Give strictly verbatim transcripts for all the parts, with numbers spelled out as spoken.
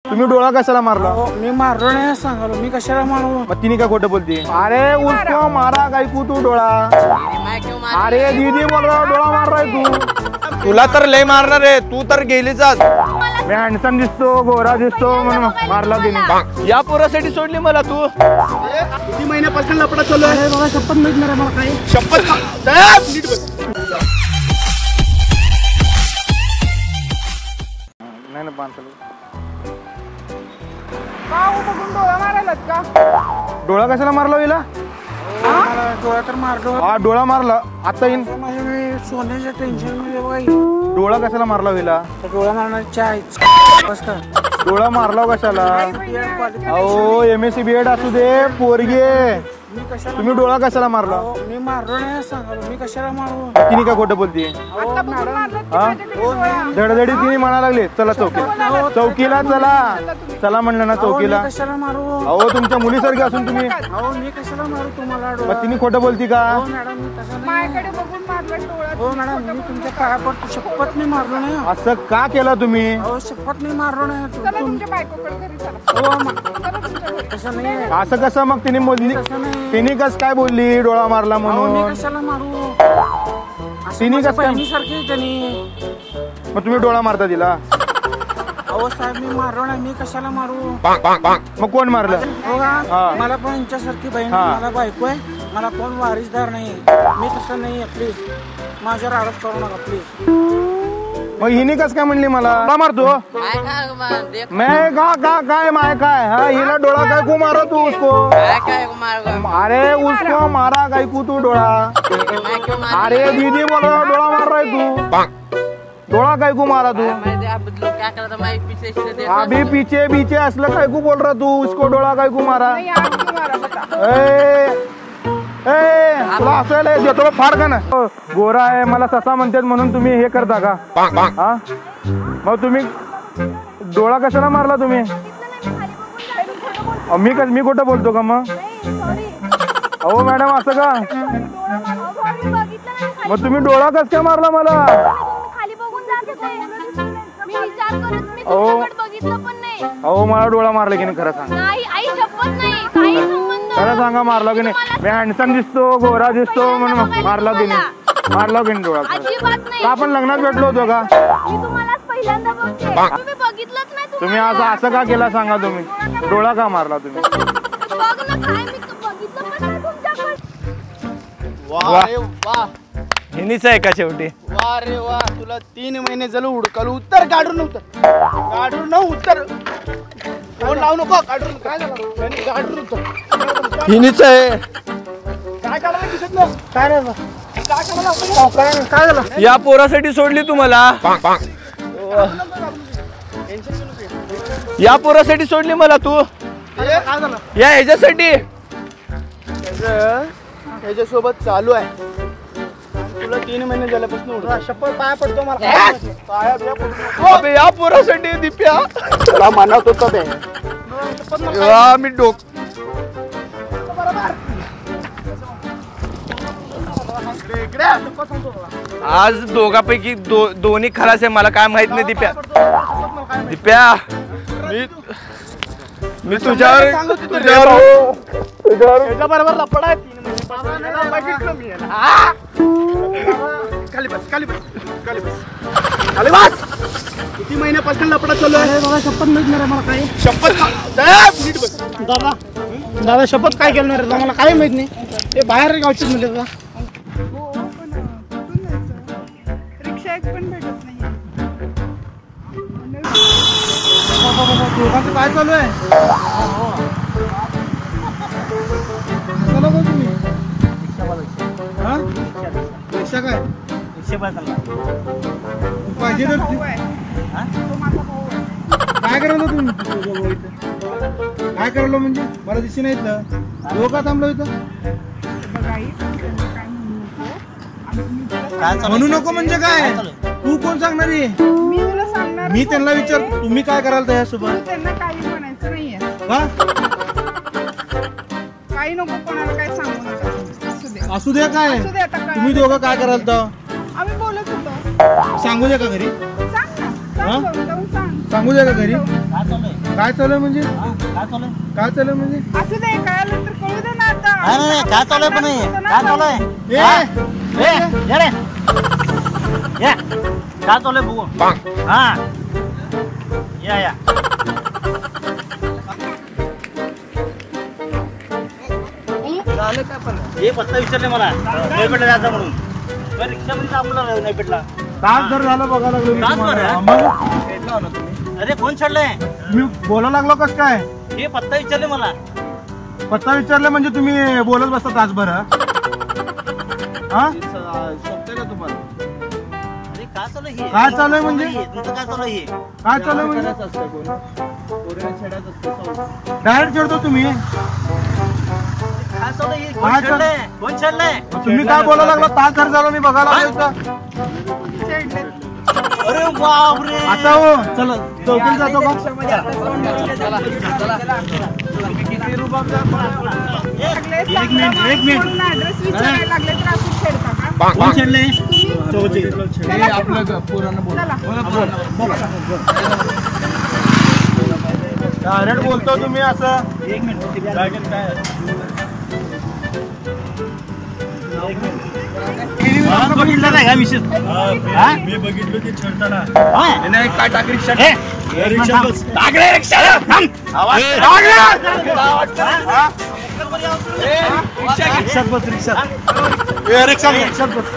तुम्ही डोळा कशाला मारला? मी मारलो नाही सांगालो, मी कशाला मारू? मग तिने काय खोटं बोलते? अरे उसको मारा काय तू तू डोळा? अरे दीदी बोल रहा डोळा मार रहा तू. तुला तर लय मारणार आहे, तू तर गेलीच आज. मी हँडसम दिसतो, गोरा दिसतो म्हणून मारला तिने. या पोरासाठी सोडली मला तू? किती महिन्यापासून लपडा चालू आहे बघा. शपथ मिळणार मला काही शपथ. नाही ना पाच डोळा मारायला का? डोळा कशाला मारला हिला? डोळा तर मारलो. हा डोळा मारला आता येईन. सोन्याच्या टेन्शन मध्ये बघा. डोळा कशाला मारला हिला? डोळा मारण्याची आहे. डोळा मारला कशाला? अहो M S C B Ed असू दे पोरगे. तुम्ही डोळा कशाला मारला? मी मारलो नाही सांगालो, मी कशाला मारू? तिने काय खोटं बोलते? धडधडी तिने म्हणा लागले चला चौकीला. चौकीला चला चला म्हणलं ना चौकीला. कशाला मारू? अहो तुमच्या मुलीसारखी असून तुम्ही. अहो मी कशाला मारू तुम्हाला? मग तिने खोटं बोलती का? मॅडम मी तसं माझ्याकडे बघून मारलं डोळा. हो मॅडम मी तुमच्या पाया पडतो. शपथ मी मारलो नाही. असं का केलं तुम्ही? अहो शपथ मी मारलो नाही. तुमच्या बायकोकडे घरी चला. तसं नाही. असं कसं मग तिने बोलली? तिने कस काय बोलली डोळा मारला म्हणून? कशाला मारू? तिने कस काय? सारखी त्यांनी. मग तुम्ही डोळा मारता तिला? अहो साहेब मी मारलो नाही, मी कशाला मारू? मग कोण मारलं? मला पण यांच्यासारखी बहीण, मला बायको आहे, मला कोण वारीसदार नाही. मी तसं नाही. प्लीज माझ्यावर आरोप करू नका प्लीज. मग हिने कस काय म्हणली मला का मारतो? मैं का का काय माय काय? हा हिला डोळा काय को मारो तू उसको? अरे उसको मारा काय को तू डोळा? अरे दीदी बोल रहा डोळा मार रहा तू. डोळा काय को मारा तू? अभी पीछे पीछे असलं काय को बोल रहा तू? उसको डोळा काय को मारा? तुला असायला देतो फार का ना? गोरा आहे मला ससा म्हणतात म्हणून तुम्ही हे करता का? हा मग तुम्ही डोळा कशाला मारला तुम्ही? मी कस मी खोटं बोलतो का मग? अहो मॅडम असं का? मग तुम्ही डोळा कस काय मारला मला? अहो मला डोळा मारला की नाही खरं सांग. खरं सांगा मारला की नाही? मी हँडसम दिसतो, गोरा दिसतो म्हणून मारला की नाही? मारला की नाही डोळा? आपण लग्नात भेटलो होतो का? तुम्ही असं असं का केला सांगा? तुम्ही डोळा का मारला तुम्ही? हिनीच आहे का शेवटी? वा रे वा. तुला तीन महिने झालं हुडकल. उत्तर काढून उतर, काढून उत्तर. फोन लावू नको. काढून काय झालं? काढून उत्तर. हिनीच आहे. काय काढायला दिसत नाही? काय रे काय काय झालं? या पोरासाठी सोडली तुम्हाला? या पोरासाठी सोडली मला तू? काय झालं? या ह्याच्यासाठी ह्याच्यासोबत चालू आहे. तुला तीन महिने झाल्यापासून उडवा. शपथ पाया पडतो मला. अबे या पोरासाठी दिप्या तुला म्हणत होतं ते. मी डोक आज दोघांपैकी दो दोन्ही खराच आहे. मला काय माहित नाही दिप्या. दिप्या मी मी तुझ्यावर तुझ्यावर तुझ्या बरोबर लपडा आहे. खाली बस खाली बस खाली बस खाली बस. किती महिन्यापासून लपडा चालू आहे बघा. शपथ मिळणार मला काही. शपथ. दादा दादा शपथ काय केलं रे? मला काही माहित नाही. ते बाहेर गावचे म्हणजे का? रिक्षा एक पण भेटत नाही. दोघांचं काय चालू आहे? चला बघ तुम्ही. रिक्षा काय पाहिजे तर काय करायला तुम्ही? काय करायला म्हणजे मला दिशी नाही इथं. दोघा थांबलो इथं. म्हणू नको म्हणजे काय? तू कोण सांगणार? मी तुला सांगणार. मी त्यांना विचार तुम्ही काय कराल त्यासोबत? त्यांना काही म्हणायचं नाहीये. हा काही नको कोणाला काय सांगू नका. असू दे असू दे. काय असू दे. आता तुम्ही दोघं काय कराल तर? आम्ही बोलत होतो. सांगू दे का घरी? सांग ना. हा? जाऊन सांग. सांगू दे का घरी? काय चालू आहे म्हणजे काय चालू आहे काय चालू आहे म्हणजे असू दे कळालं तर कळू दे ना आता. नाही नाही काय चालू आहे पण नाही काय चालू आहे ए, ए ये रे ये काय चालू आहे बघू हा या या हे पत्ता विचारले मला नाही भेटला जायचा म्हणून रिक्षामध्ये आपल्याला नाही भेटला तास जर झालं बघायला लागलो मी तास तुम्हाला. भर? मग भेटला होता तुम्ही. अरे कोण छडलंय मी बोलायला लागलो कस काय हे पत्ता विचारले मला पत्ता विचारलं म्हणजे तुम्ही बोलत बसता तासभर हा? हा शोभतंय का तुम्हाला? अरे काय चालू आहे हे? काय चालू आहे म्हणजे? तुमचं काय चालू आहे हे? काय चालू आहे म्हणजे छेडाच असतं कोण पोरीला छेडाच असतं. डायरेक्ट चिडतो तुम्ही काय चालू आहे हे? काय कोण चालू- छडलंय कोण छडलंय तुम्ही काय बोलायला लागला तास जर झालं मी बघायला लागलो इथं. चिडले. अरे बापरे आता हो चला चौकीला जातो का लागले चांगलं एक मिनिट. म्हणून ऍड्रेस विचारायला लागले तर असं छेडता का? कोण छडलंय चला, आपलं पुराण बोल चला. डायरेक्ट बोलतो तुम्ही असं एक मिनिट बघितलं नाही का विशेष मी बघितलं ते छेडताना काय टाक रिक्षा टाक रे रिक्षा रिक्षात बस रिक्षात रिक्षा रिक्षात बस.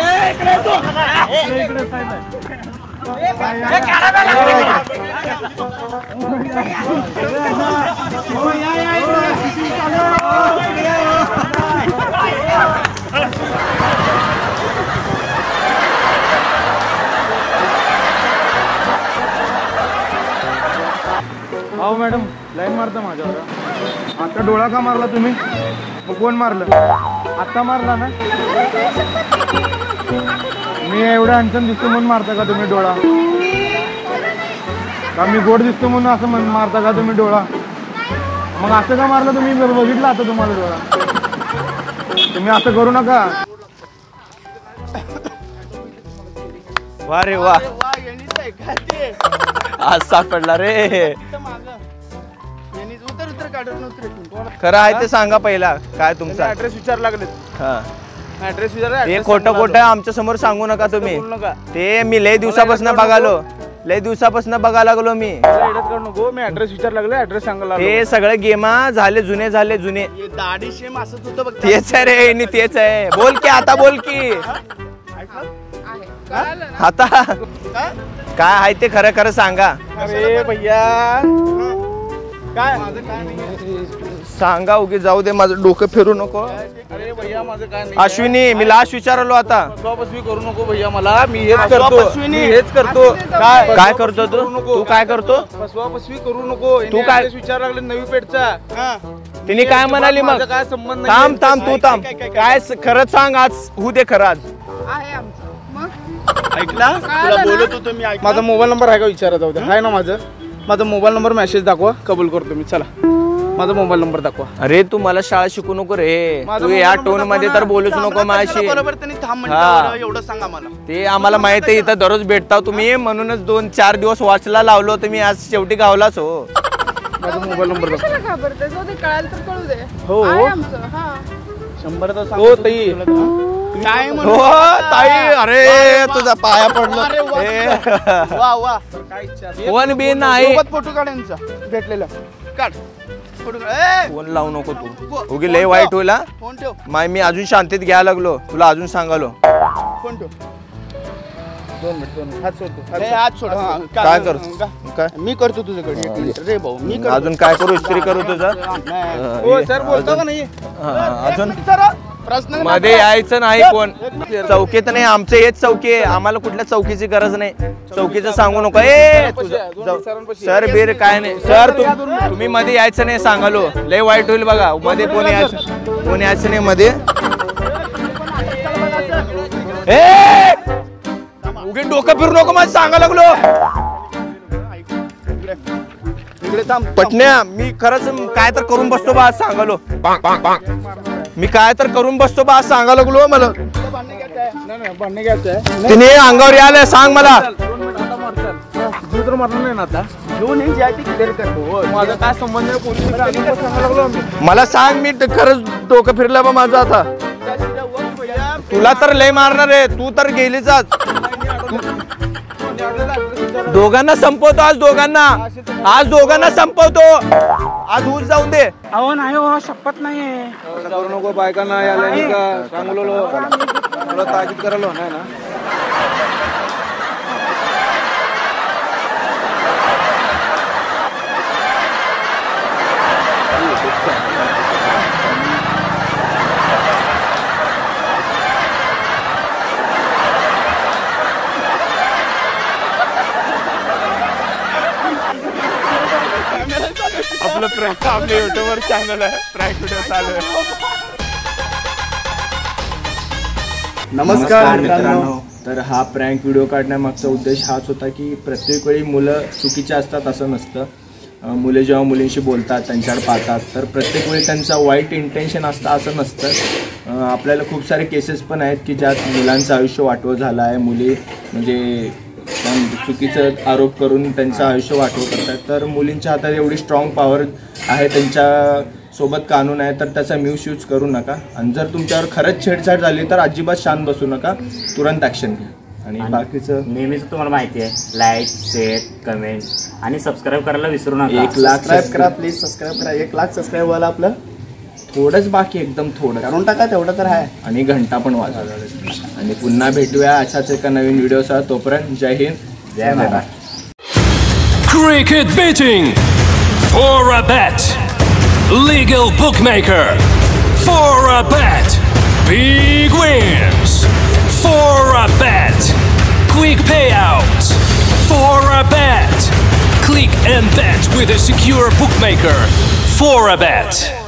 अहो मॅडम लाईन मारता माझ्यावर आता डोळा का मारला तुम्ही मग कोण मारलं आता मारला ना मी एवढं हंचन दिसतो म्हणून मारता का तुम्ही डोळा का मी गोड दिसतो म्हणून असं म्हण मारता का तुम्ही डोळा मग असं का मारलं तुम्ही बघितलं आता तुम्हाला डोळा तुम्ही असं करू नका वा रे वा वा यांनीच आहे का ते? आज सापडला रे इथं मागं. यांनीच उतर उतर काढून उतर खरं आहे ते सांगा पहिला काय तुमचा ऍड्रेस विचार लागले हा ऍड्रेस विचार ते खोटं खोटं आमच्या समोर सांगू नका तुम्ही बोलू नका ते मी लय दिवसापासून बघालो लय दिवसापासून बघायला लागलो मी मला एडत करू नको मी ऍड्रेस विचार लागले ऍड्रेस सांगायला ते सगळे गेमा झाले जुने झाले जुने लागलो. हे दाढी शेम असंच होतं बघ तेच आहे रे नी तेच आहे बोल की आता बोल की ऐकलं? आहे कळालं ना. आता काय? काय आहे ते खरं खरं सांगा अरे भैया काय माझं काय नाही सांगा उगी जाऊ दे माझं डोकं फिरू नको अरे भैया माझं काय नाही अश्विनी मी लास्ट विचारलो आता फसवापसवी करू नको भैया मला मी हेच करतो मी हेच करतो काय? काय करतो तू तू काय करतो फसवापसवी करू नको तू काय- विचार लागले नवी पेठचा हा. तिने काय म्हणाली मग माझा काय संबंध नाही. थांब थांब तू थांब काय- काय- काय- काय स- खरंच सांग आज होऊ दे खरं आज आहे आमचं मग ऐकला कळालं तुला ना? बोलत होतो मी माझा मोबाईल नंबर आहे का विचारा जाऊ द्या आहे ना माझं माझा मोबाईल नंबर मेसेज दाखवा कबूल करतो मी चला माझा मोबाईल नंबर दाखवा अरे तू मला शाळा शिकू नको रे माझा तू मोबाईल या नंबर टोन दाखवा मध्ये ना. तर बोलूच सांगा नको ना माझ्याशी बरोबर त्यांनी थांब हा. म्हणता एवढं सांगा मला ते आम्हाला माहित आहे इथं दररोज भेटता तुम्ही म्हणूनच दोन चार दिवस वाचला लावलो तुम्ही आज शेवटी गावलाच हो माझा मोबाईल नंबर दाखवा कशाला घाबरते जाऊ दे कळालं तर कळू दे हो. आहे आमचं हा शंभर हो ताई काय म्हणू हो नका. ताई अरे तुझा पाया अरे पडलो वा. ए. वा वा काय इच्छा फोन बी नाही सोबत फोटो काढायचा भेटलेला काढ फोटो काढ ए, फोन लावू नको तू उगी लय वाईट होईल हा. फोन ठेव माय मी अजून शांतीत घ्यायला लागलो तुला अजून सांगालो फोन ठेव दोन मिनिट दोन मिनिट हात सोडतो ए, हात सोड हा, काय का- करतो का- काय मी करतो तुझ्याकडे एक मिनिट रे भाऊ मी करतो. अजून काय करू इस्त्री करू तुझा नाही. हा, हो ये. सर बोलतो का नाही हा, अजून सर प्रश्न मध्ये यायचं नाही कोण चौकीत नाही आमचं हेच चौकी आहे आम्हाला कुठल्या चौकीची गरज नाही चौकीचं सांगू नको ए सर बीर काय नाही सर तुम- तुम्ही मध्ये यायचं नाही सांगालो लय वाईट होईल बघा मध्ये कोणी यायचं कोणी यायचं नाही मध्ये ए उगी डोकं फिरू नको मला सांगा लागलो इकडे थांब पटण्या मी खरंच काय तर करून बसतो बा आज सांगालो मी काय तर करून बसतो बा आज सांगा लागलो मला भांडणे घ्यायचं आहे नाही नाही भांडणे घ्यायचं आहे तिने अंगावर यायला सांग मला दोन मिनिट आता मार चल जीव तर मारला नाही ना आता दोन इंच आहे ती क्लिअर करतो माझा काय संबंध आहे पोलीस मला सांग मी ते खरंच डोकं फिरलं बा माझं आता तुला तर लय मारणार आहे तू तर गेलीच आज दोघांना संपवतो आज दोघांना आज दोघांना संपवतो आज ऊस जाऊन दे अहो नाही हो शपथ नाही करू नको बायकांना यायला नाही का सांगलो तुला ताकीद करायला नाही ना आपलं प्रँक आपल्या युट्यूबवर चॅनल आहे प्रँक व्हिडिओ चालू आहे. नमस्कार मित्रांनो. तर हा प्रँक व्हिडिओ काढण्यामागचा उद्देश हाच होता की प्रत्येक वेळी मुलं चुकीची असतात असं नसतं. मुले जेव्हा मुलींशी बोलतात त्यांच्यावर पाहतात तर प्रत्येक वेळी त्यांचा वाईट इंटेन्शन असतं असं नसतं. आपल्याला खूप सारे केसेस पण आहेत की ज्यात मुलांचं आयुष्य वाटवं झालं आहे. मुली म्हणजे चुकीचं आरोप करून त्यांचं आयुष्य वाटवं करतात. तर मुलींच्या हातात एवढी स्ट्रॉंग पॉवर आहे त्यांच्या सोबत कानून आहे तर त्याचा मिसयूज करू नका. आणि जर तुमच्यावर खरंच छेडछाड झाली तर अजिबात शांत बसू नका तुरंत ॲक्शन घ्या. आणि बाकीचं नेहमीच तुम्हाला माहिती आहे लाईक शेअर कमेंट आणि सबस्क्राईब करायला विसरू नका. एक लाख सबस्क्राईब करा प्लीज सबस्क्राईब करा एक लाख सबस्क्राईब व्हायला आपलं थोडंच बाकी एकदम थोडं करून टाका तेवढं तर आहे. आणि घंटा पण वाजवा. आणि पुन्हा भेटूया अशाच एका नवीन व्हिडिओसह. तोपर्यंत जय हिंद जय Maharashtra. Cricket betting for a bet. Legal bookmaker for a bet. Big wins for a bet. Quick payouts for a bet. Click and bet with a secure bookmaker for a bet.